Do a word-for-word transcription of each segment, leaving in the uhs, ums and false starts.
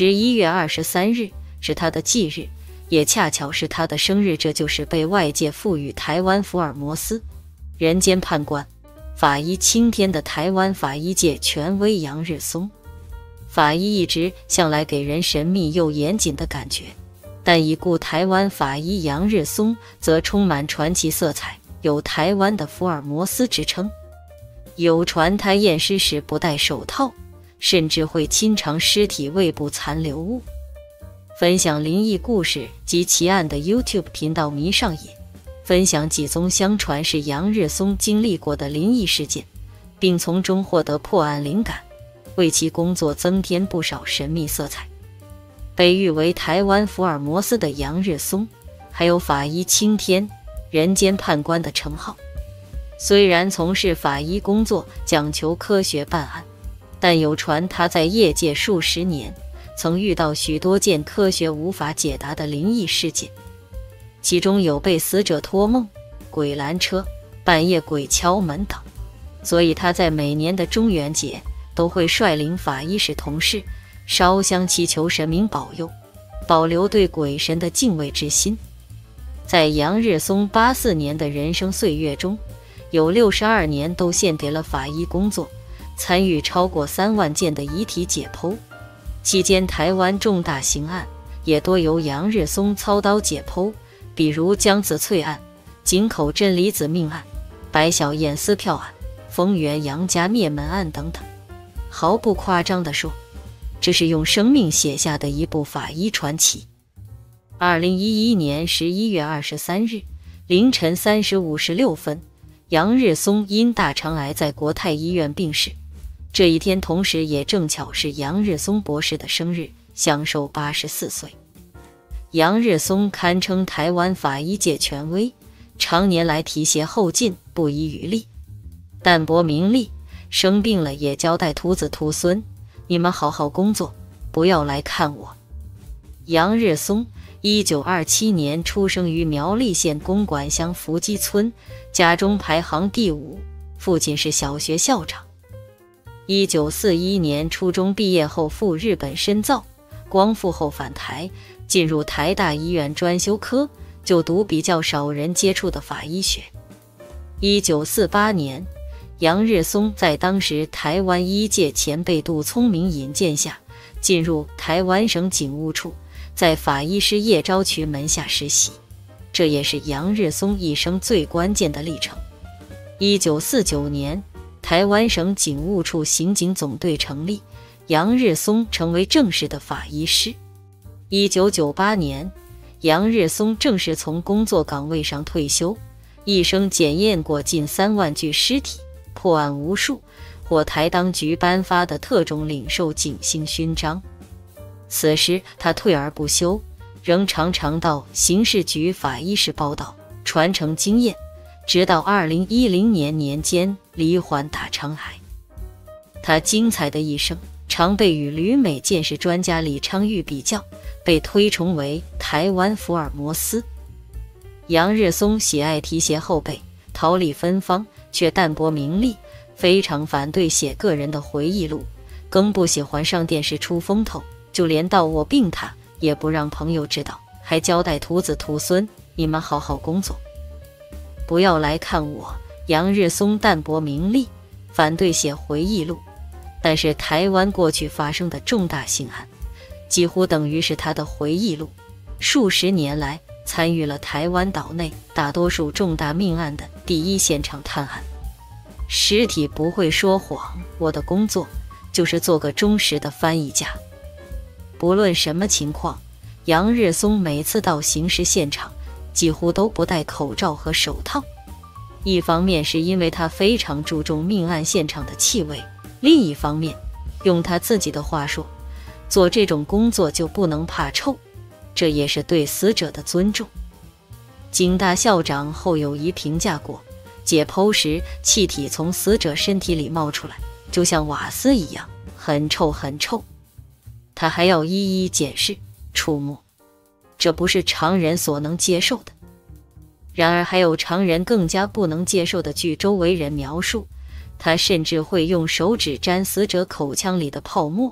十一月二十三日是他的忌日，也恰巧是他的生日，这就是被外界赋予台湾福尔摩斯、人间判官、法医青天的台湾法医界权威杨日松。法医一直向来给人神秘又严谨的感觉，但已故台湾法医杨日松则充满传奇色彩，有台湾的福尔摩斯之称。有传他验尸时不戴手套，甚至会清肠尸体胃部残留物。分享灵异故事及奇案的 YouTube 频道迷上瘾，分享几宗相传是杨日松经历过的灵异事件，并从中获得破案灵感，为其工作增添不少神秘色彩。被誉为台湾福尔摩斯的杨日松，还有法医青天、人间判官的称号。虽然从事法医工作讲求科学办案，但有传他在业界数十年，曾遇到许多件科学无法解答的灵异事件，其中有被死者托梦、鬼拦车、半夜鬼敲门等。所以他在每年的中元节都会率领法医室同事烧香祈求神明保佑，保留对鬼神的敬畏之心。在杨日松八四年的人生岁月中，有六十二年都献给了法医工作，参与超过三万件的遗体解剖。期间台湾重大刑案也多由杨日松操刀解剖，比如江子翠案、井口真离子命案、白小燕撕票案、丰原杨家灭门案等等。毫不夸张地说，这是用生命写下的一部法医传奇。二零一一年十一月二十三日凌晨三时五十六分，杨日松因大肠癌在国泰医院病逝。这一天同时也正巧是杨日松博士的生日，享寿八十四岁。杨日松堪称台湾法医界权威，常年来提携后进，不遗余力，淡泊名利，生病了也交代徒子徒孙，你们好好工作，不要来看我。杨日松一九二七年出生于苗栗县公馆乡福基村，家中排行第五，父亲是小学校长。一九四一年初中毕业后赴日本深造，光复后返台，进入台大医院专修科，就读比较少人接触的法医学。一九四八年，杨日松在当时台湾医界前辈杜聪明引荐下，进入台湾省警务处，在法医师叶昭渠门下实习，这也是杨日松一生最关键的历程。一九四九年，台湾省警务处刑警总队成立，杨日松成为正式的法医师。一九九八年，杨日松正式从工作岗位上退休，一生检验过近三万具尸体，破案无数，获台当局颁发的特种领受警星勋章。此时他退而不休，仍常常到刑事局法医室报道，传承经验，直到二零一零年年间罹患大肠癌。他精彩的一生常被与旅美鉴识专家李昌钰比较，被推崇为台湾福尔摩斯。杨日松喜爱提携后辈，桃李芬芳，却淡泊名利，非常反对写个人的回忆录，更不喜欢上电视出风头，就连到我病榻也不让朋友知道，还交代徒子徒孙，你们好好工作，不要来看我。杨日松淡泊名利，反对写回忆录，但是台湾过去发生的重大刑案几乎等于是他的回忆录。数十年来参与了台湾岛内大多数重大命案的第一现场探案。尸体不会说谎，我的工作就是做个忠实的翻译家。不论什么情况，杨日松每次到刑事现场几乎都不戴口罩和手套。一方面是因为他非常注重命案现场的气味，另一方面，用他自己的话说，做这种工作就不能怕臭，这也是对死者的尊重。警大校长后友谊评价过，解剖时气体从死者身体里冒出来，就像瓦斯一样，很臭很臭。他还要一一检视、触摸，这不是常人所能接受的。然而还有常人更加不能接受的，据周围人描述，他甚至会用手指沾死者口腔里的泡沫，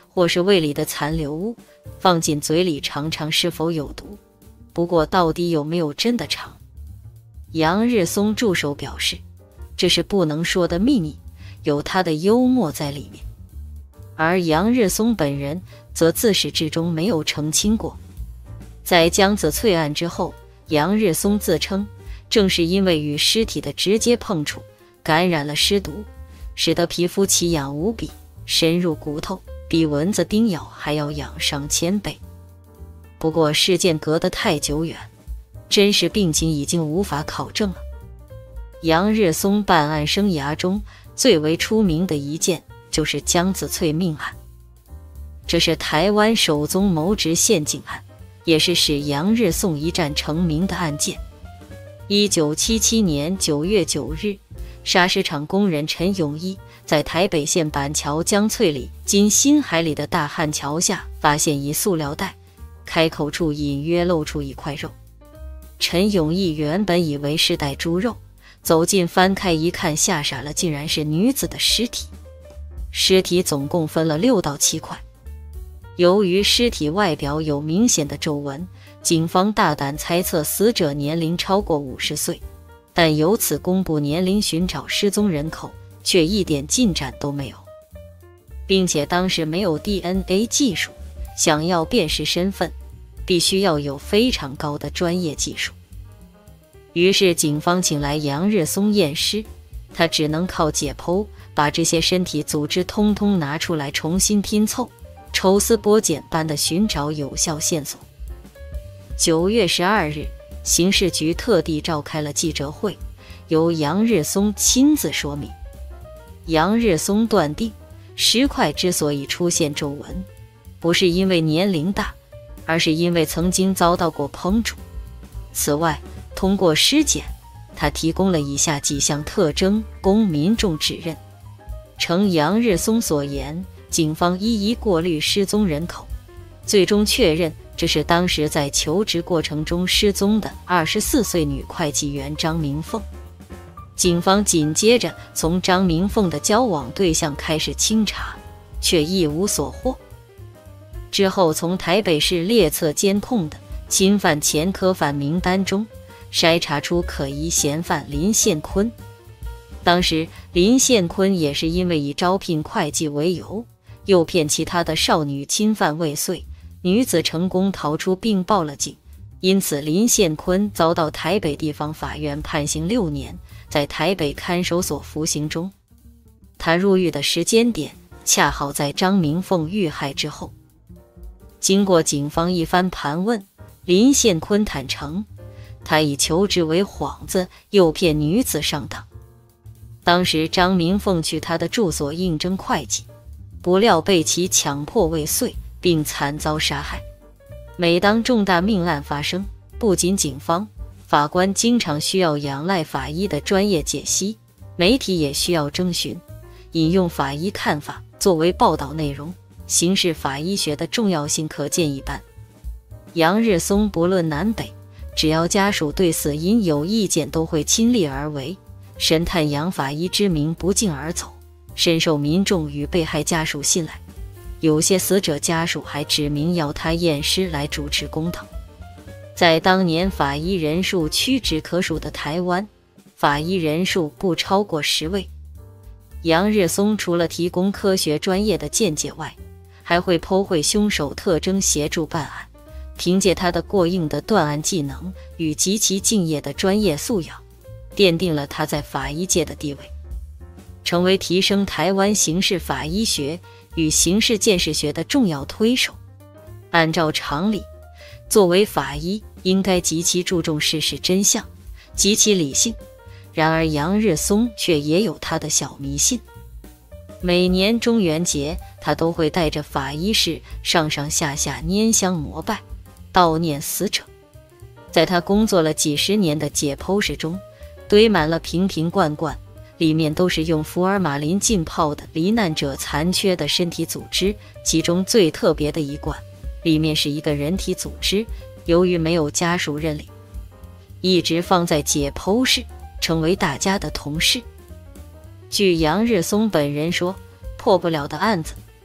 或是胃里的残留物，放进嘴里尝尝是否有毒。不过到底有没有真的尝？杨日松助手表示，这是不能说的秘密，有他的幽默在里面。而杨日松本人则自始至终没有澄清过。在江子翠案之后，杨日松自称，正是因为与尸体的直接碰触，感染了尸毒，使得皮肤奇痒无比，深入骨头，比蚊子叮咬还要痒上千倍。不过事件隔得太久远，真实病情已经无法考证了。杨日松办案生涯中最为出名的一件就是江子翠命案，这是台湾首宗谋职陷阱案，也是使杨日松一战成名的案件。一九七七年九月九日，砂石厂工人陈永义在台北县板桥江翠里经新海里的大汉桥下发现一塑料袋，开口处隐约露出一块肉。陈永义原本以为是袋猪肉，走近翻开一看，吓傻了，竟然是女子的尸体。尸体总共分了六到七块。由于尸体外表有明显的皱纹，警方大胆猜测死者年龄超过五十岁，但由此公布年龄寻找失踪人口却一点进展都没有，并且当时没有 D N A 技术，想要辨识身份必须要有非常高的专业技术。于是警方请来杨日松验尸，他只能靠解剖把这些身体组织通通拿出来重新拼凑，抽丝剥茧般的寻找有效线索。九月十二日，刑事局特地召开了记者会，由杨日松亲自说明。杨日松断定，尸块之所以出现皱纹，不是因为年龄大，而是因为曾经遭到过烹煮。此外，通过尸检，他提供了以下几项特征供民众指认。诚杨日松所言，警方一一过滤失踪人口，最终确认这是当时在求职过程中失踪的二十四岁女会计员张明凤。警方紧接着从张明凤的交往对象开始清查，却一无所获。之后从台北市列册监控的侵犯前科犯名单中筛查出可疑嫌犯林宪坤。当时林宪坤也是因为以招聘会计为由，诱骗其他的少女侵犯未遂，女子成功逃出并报了警，因此林宪坤遭到台北地方法院判刑六年，在台北看守所服刑中。他入狱的时间点恰好在张明凤遇害之后。经过警方一番盘问，林宪坤坦诚，他以求职为幌子诱骗女子上当。当时张明凤去他的住所应征会计，不料被其强迫未遂，并惨遭杀害。每当重大命案发生，不仅警方、法官经常需要仰赖法医的专业解析，媒体也需要征询、引用法医看法作为报道内容，刑事法医学的重要性可见一斑。杨日松不论南北，只要家属对死因有意见，都会亲力而为，神探杨法医之名不胫而走，深受民众与被害家属信赖。有些死者家属还指名要他验尸来主持公道。在当年法医人数屈指可数的台湾，法医人数不超过十位。杨日松除了提供科学专业的见解外，还会剖绘凶手特征协助办案。凭借他的过硬的断案技能与极其敬业的专业素养，奠定了他在法医界的地位，成为提升台湾刑事法医学与刑事鉴识学的重要推手。按照常理，作为法医应该极其注重事实真相，极其理性，然而杨日松却也有他的小迷信。每年中元节，他都会带着法医士上上下下拈香膜拜，悼念死者。在他工作了几十年的解剖室中，堆满了瓶瓶罐罐，里面都是用福尔马林浸泡的罹难者残缺的身体组织。其中最特别的一罐，里面是一个人体组织，由于没有家属认领，一直放在解剖室，成为大家的同事。据杨日松本人说，破不了的案子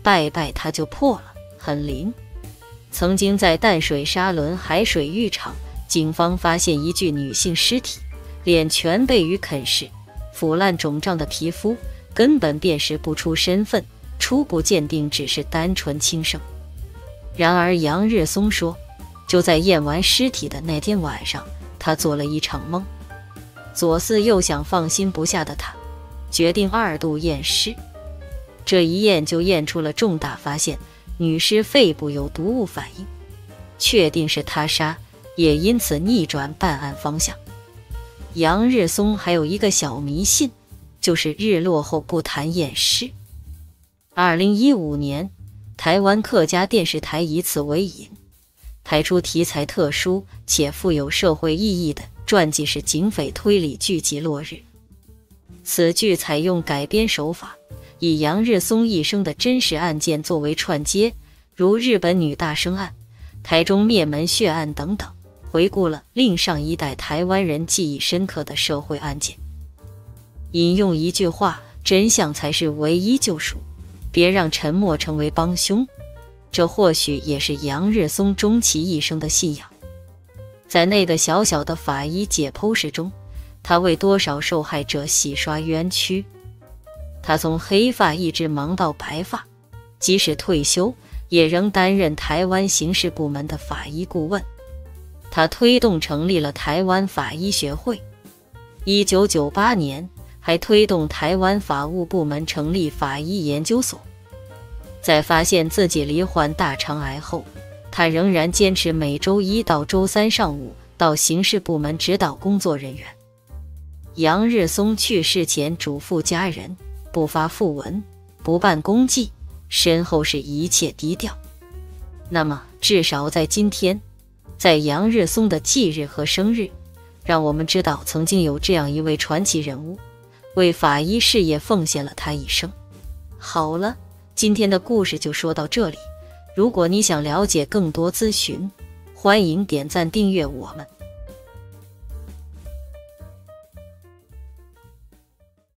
拜拜它就破了，很灵。曾经在淡水沙仑海水浴场，警方发现一具女性尸体，脸全被鱼啃噬，腐烂肿胀的皮肤根本辨识不出身份，初步鉴定只是单纯轻生。然而杨日松说，就在验完尸体的那天晚上，他做了一场梦，左思右想放心不下的他决定二度验尸。这一验就验出了重大发现，女尸肺部有毒物反应，确定是他杀，也因此逆转办案方向。杨日松还有一个小迷信，就是日落后不谈验尸。二零一五年，台湾客家电视台以此为引，拍出题材特殊且富有社会意义的传记式警匪推理剧集《落日》。此剧采用改编手法，以杨日松一生的真实案件作为串接，如日本女大生案、台中灭门血案等等，回顾了令上一代台湾人记忆深刻的社会案件。引用一句话，真相才是唯一救赎，别让沉默成为帮凶。这或许也是杨日松终其一生的信仰。在那个小小的法医解剖室中，他为多少受害者洗刷冤屈。他从黑发一直忙到白发，即使退休，也仍担任台湾刑事部门的法医顾问。他推动成立了台湾法医学会。一九九八年，还推动台湾法务部门成立法医研究所。在发现自己罹患大肠癌后，他仍然坚持每周一到周三上午到刑事部门指导工作人员。杨日松去世前嘱咐家人，不发讣文，不办公祭，身后是一切低调。那么至少在今天，在杨日松的忌日和生日，让我们知道曾经有这样一位传奇人物，为法医事业奉献了他一生。好了，今天的故事就说到这里。如果你想了解更多资讯，欢迎点赞订阅我们。